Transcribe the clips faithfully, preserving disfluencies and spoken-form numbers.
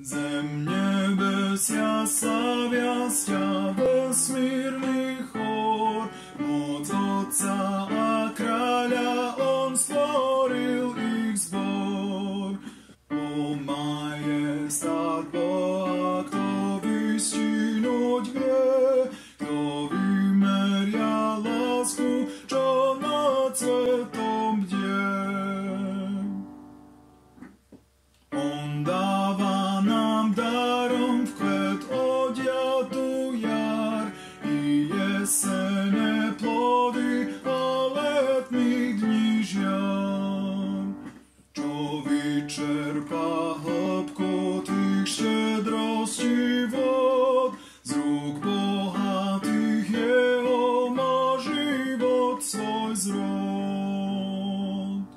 Zem, nebesia slavia vesmírny chór, moc Otca a Kráľa, on stvoril ich zbor. O majestát Boha, kto vystihnúť vie, kto vymeria lásku, čo nad svetom bdie. On dáva nám darom v kvet odiatú jar i jesene plody a letných dní žiar. Čo vyčerpá hĺbku tých štedrostí vod, z rúk bohatých jeho má život svoj zrod.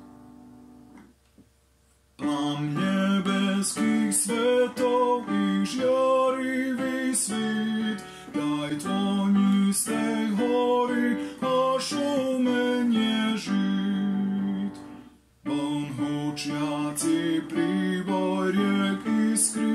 Plám nebeských svetov, ich žiarivý svit, daj tvoni z tej hory a šumenie žít. Von hučiaci príboj riek iskry,